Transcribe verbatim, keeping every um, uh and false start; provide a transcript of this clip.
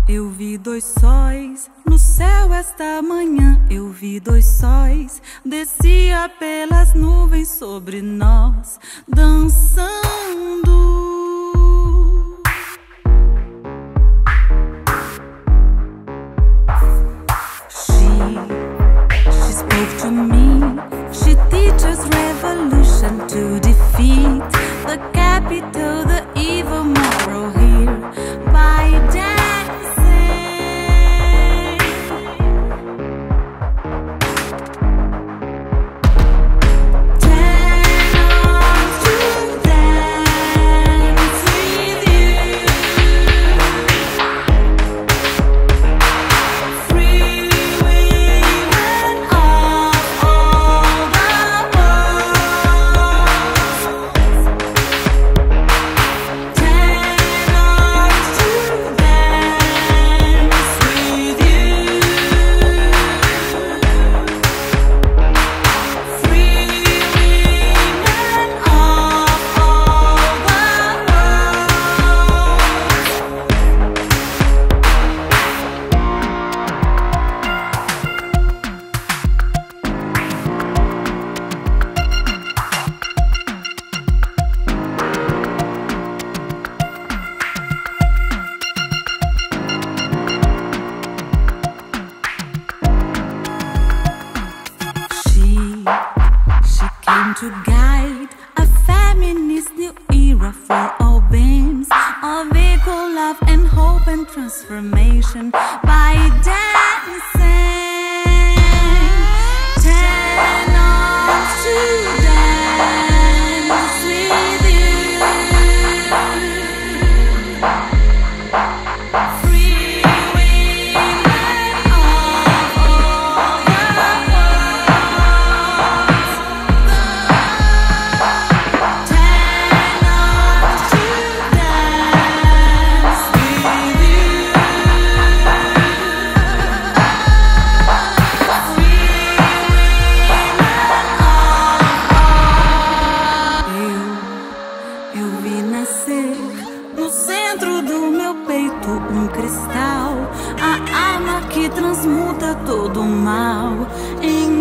Eu vi dois sóis no céu esta manhã. Eu vi dois sóis, descia pelas nuvens sobre nós, dançando. She, she spoke to me. She teaches revolution to defeat the capital, the evil moral here by dancing. To guide a feminist new era for all beings of equal love and hope and transformation by dancing. Ten arms to dance with you. Free women of all the no centro do meu peito um cristal, a arma que transmuta todo o mal em